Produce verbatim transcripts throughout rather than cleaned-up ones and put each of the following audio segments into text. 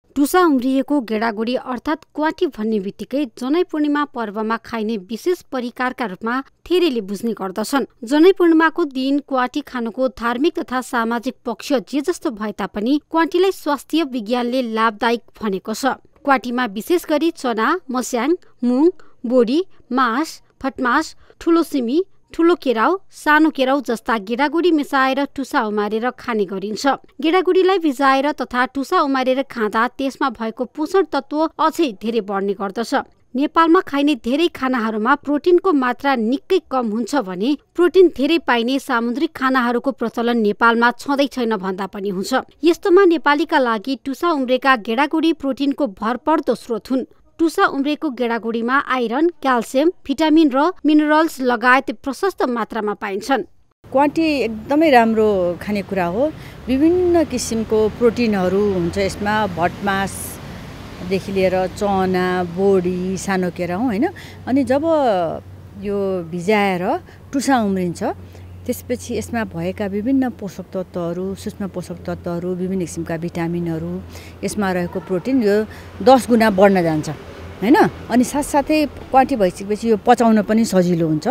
टुसा उम्रिएको गेडागुडी अर्थात् क्वाटी भन्ने बित्तिकै जनै पूर्णिमा पर्वमा खाइने विशेष परिकारका रूपमा धेरैले बुझ्ने गर्दछन्। जनै पूर्णिमाको दिन क्वाटी खानुको धार्मिक तथा सामाजिक पक्ष जे जस्तो भए तापनि क्वाटीलाई स्वास्थ्य विज्ञानले लाभदायक भनेको छ। क्वाटीमा विशेष गरी चना, मस्याङ, मुङ, बोडी, मास, फटमास, ठुलो सिमी, ठुलो केराउ, सानो केराउ जस्ता गेडागुडी मिसाएर टुसा उमारेर खाने गरिन्छ। गेडागुडीलाई भिजाएर तथा टुसा उमारेर खाँदा त्यसमा भएको पोषण तत्व अझै धेरै बढ्ने गर्दछ। नेपालमा खाइने धेरै खानाहरूमा प्रोटिनको मात्रा निकै कम हुन्छ भने प्रोटिन धेरै पाइने सामुद्रिक खानाहरूको प्रचलन नेपालमा छँदै छैन भन्दा पनि हुन्छ। यस्तोमा नेपालीका लागि टुसा उम्रेका गेडागुडी प्रोटिनको भरपर्दो स्रोत हुन्। टुसा उम्रेको गेडागुडीमा आइरन, क्याल्सियम, भिटामिन र मिनरल्स लगायत प्रशस्त मात्रामा पाइन्छन्। क्वाटी एकदमै राम्रो खानेकुरा हो। विभिन्न किसिमको प्रोटिनहरू हुन्छ यसमा, भटमासदेखि लिएर चना, बोडी, सानो केराउ होइन। अनि जब यो भिजाएर टुसा उम्रिन्छ त्यसपछि यसमा भएका विभिन्न पोषक तत्त्वहरू, सूक्ष्म पोषक तत्त्वहरू, विभिन्न किसिमका भिटामिनहरू, यसमा रहेको प्रोटिन यो दस गुणा बढ्न जान्छ होइन। अनि साथसाथै क्वाटी भइसकेपछि यो पचाउन पनि सजिलो हुन्छ,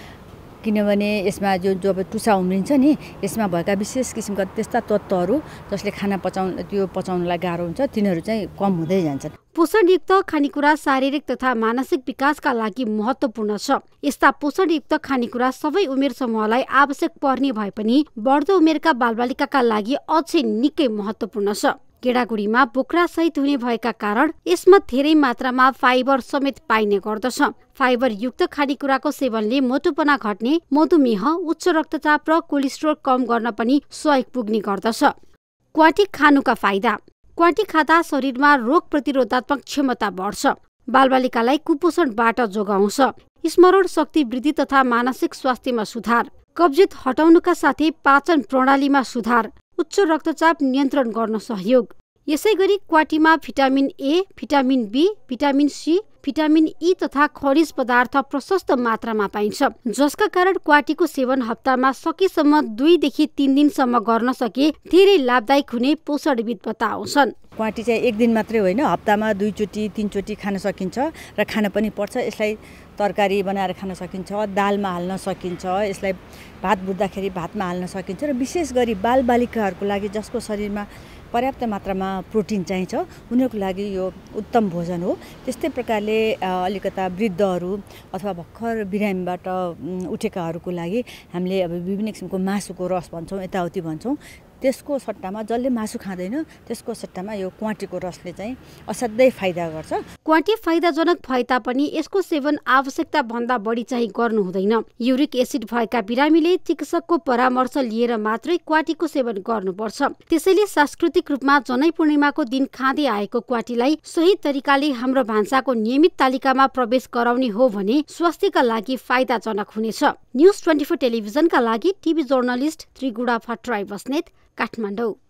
किनभने यसमा जो जब टुसा उम्रिन्छ नि यसमा भएका विशेष किसिमका त्यस्ता तत्त्वहरू जसले खाना पचाउन त्यो पचाउनलाई गाह्रो हुन्छ तिनीहरू चाहिँ कम हुँदै जान्छन्। पोषणयुक्त खानेकुरा शारीरिक तथा मानसिक विकासका लागि महत्त्वपूर्ण छ। यस्ता पोषणयुक्त खानेकुरा सबै उमेर समूहलाई आवश्यक पर्ने भए पनि बढ्दो उमेरका बालबालिकाका लागि अझै निकै महत्त्वपूर्ण छ। गेडागुडीमा बोक्रा सहित हुने भएका कारण यसमा धेरै मात्रामा फाइबर समेत पाइने गर्दछ। फाइबर युक्त खानेकुराको सेवनले मोटोपना घट्ने, मधुमेह, उच्च रक्तचाप र कोलेस्ट्रोल कम गर्न पनि सहयोग पुग्ने गर्दछ। क्वाटी खानुका फाइदा। क्वाटी खाँदा शरीरमा रोग प्रतिरोधात्मक क्षमता बढ्छ, बालबालिकालाई कुपोषणबाट जोगाउँछ, स्मरण शक्ति वृद्धि तथा मानसिक स्वास्थ्यमा सुधार, कब्जियत हटाउनुका साथै पाचन प्रणालीमा सुधार, उच्च रक्तचाप नियन्त्रण गर्न सहयोग। यसै गरी क्वाटीमा vitamin A, vitamin B, vitamin C, vitamin E तथा खनिज पदार्थ प्रशस्त मात्रामा पाइन्छ, जसका कारण क्वाटीको सेवन हप्तामा सकेसम्म दुईदेखि तीन दिनसम्म गर्न सके धेरै लाभदायक हुने पोषणविद बताउँछन्। क्वाटी चाहिँ एक दिन मात्रै होइन, हप्तामा दुईचोटि तीनचोटि खान सकिन्छ र खान पनि पर्छ। यसलाई तरकारी बनाएर खान सकिन्छ, दालमा हाल्न सकिन्छ, यसलाई भात बुझ्दाखेरि भातमा हाल्न सकिन्छ र विशेष गरी बालबालिकाहरूको लागि जसको शरीरमा पर्याप्त मात्रामा प्रोटिन चाहिन्छ उनीहरूको लागि यो उत्तम भोजन हो। त्यस्तै प्रकारले अलिकता वृद्धहरू अथवा भर्खर बिरामीबाट उठेकाहरूको लागि हामीले अब विभिन्न किसिमको मासुको रस भन्छौँ, यताउति भन्छौँ, त्यसको सट्टामा जसले मासु खाँदैन त्यसको सट्टामा यो क्वाटीको रसले चाहिँ असाध्यै फाइदा गर्छ। क्वाटी फाइदाजनक भए तापनि यसको सेवन आवश्यकता भन्दा बढी चाहिँ गर्नु हुँदैन। युरिक एसिड भएका बिरामीले चिकित्सकको परामर्श लिएर मात्रै क्वाटीको सेवन गर्नुपर्छ। त्यसैले सांस्कृतिक रूपमा जनै पूर्णिमाको दिन खाँदै आएको क्वाटीलाई सही तरिकाले हाम्रो भान्साको नियमित तालिकामा प्रवेश गराउने हो भने स्वास्थ्यका लागि फाइदाजनक हुनेछ। न्युज ट्वेन्टी फोर टेलिभिजनका लागि टिभी जर्नलिस्ट त्रिगुडा भट्टराई बस्नेत, काठमाडौँ।